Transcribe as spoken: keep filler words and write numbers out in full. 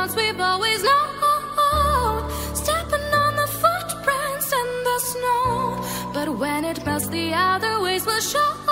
roads we've always known, stepping on the footprints in the snow. But when it melts, the other ways will show.